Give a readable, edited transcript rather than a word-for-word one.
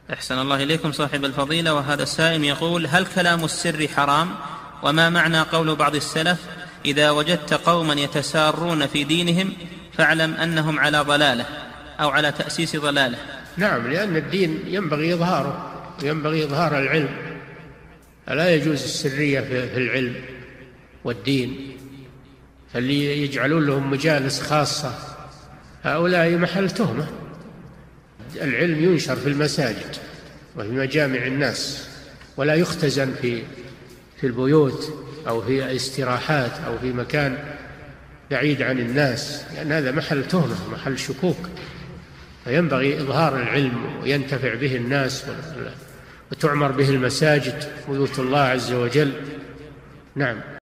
أحسن الله إليكم صاحب الفضيلة. وهذا السائل يقول: هل كلام السر حرام؟ وما معنى قول بعض السلف: إذا وجدت قوما يتسارون في دينهم فاعلم أنهم على ضلالة أو على تأسيس ضلالة؟ نعم، لأن الدين ينبغي إظهاره، ينبغي إظهار العلم، فلا يجوز السرية في العلم والدين. فاللي يجعلون لهم مجالس خاصة هؤلاء محل تهمة. العلم ينشر في المساجد وفي مجامع الناس، ولا يختزن في البيوت أو في استراحات أو في مكان بعيد عن الناس، لأن هذا محل تهمة، محل شكوك. فينبغي إظهار العلم وينتفع به الناس، وتعمر به المساجد، بيوت الله عز وجل. نعم.